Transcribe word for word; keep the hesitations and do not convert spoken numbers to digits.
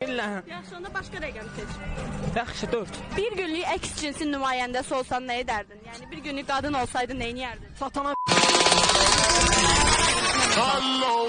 Yaxşı, onda başqa rəqəm seç. Yaxşı, dörd. Bir günlük əks cinsin nümayəndəsi olsan nə edərdin? Yəni bir günlük qadın olsaydın nə edərdin? Satana. Allah